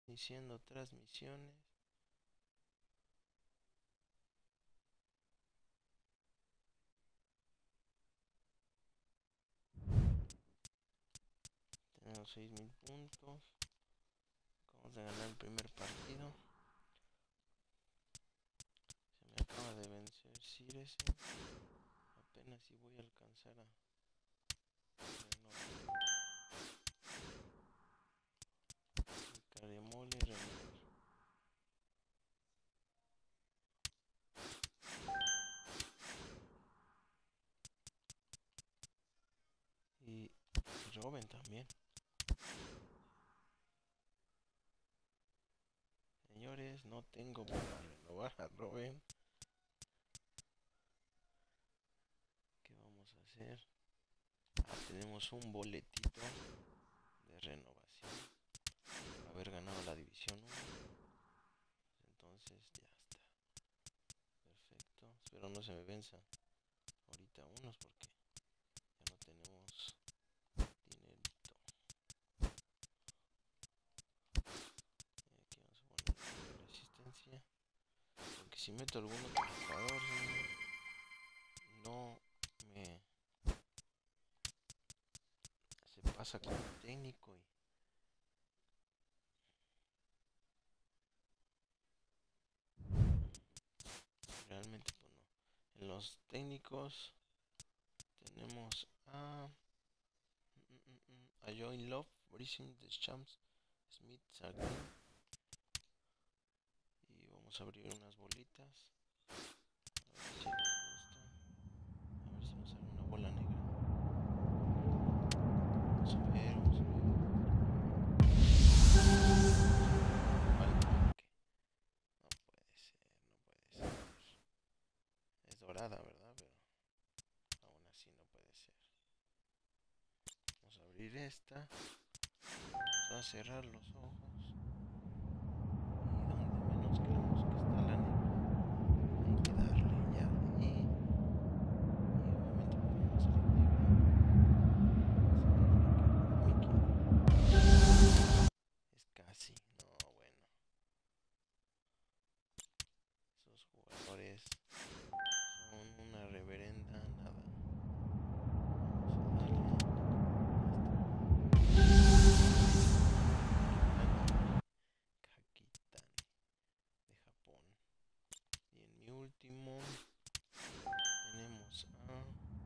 Iniciando transmisiones. Tenemos 6000 puntos. Vamos a ganar el primer partido. Se me acaba de vencer Cirese. Apenas si voy a alcanzar a renovar. Caremole renovar. Y Robin también. Señores, no tengo para renovar a Robin. ¿Qué vamos a hacer? Tenemos un boletito de renovación. Haber ganado la división 1. Entonces ya está. Perfecto. Espero no se me venzan ahorita unos porque ya no tenemos dinerito. Aquí vamos a poner resistencia. Porque si meto algún otro jugador, no me se pasa con el técnico y realmente pues no. En los técnicos tenemos a Join Love, Brising the Champs, Smith, Sardin. Y vamos a abrir unas bolitas. A ver si les gusta. A ver si nos sale una bola negra. Vamos a ver, vamos a ver. Vale, porque no puede ser, no puede ser. Es dorada, ¿verdad? Pero aún así no puede ser. Vamos a abrir esta. Vamos a cerrar los ojos. Y donde menos creemos que está la negra, hay que darle ya. Y obviamente podemos salir negra. Es casi, no, bueno. Esos jugadores son una reverenda nada. Kakitani de Japón. Y en mi último tenemos a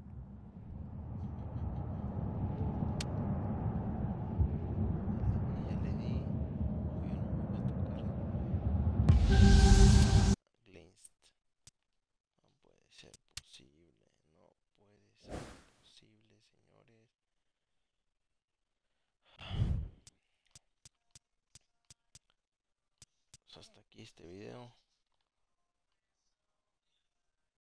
ya le di, obvio no me va a tocar Gleinst. No puede ser posible, no puede ser posible, señores. Pues hasta aquí este video.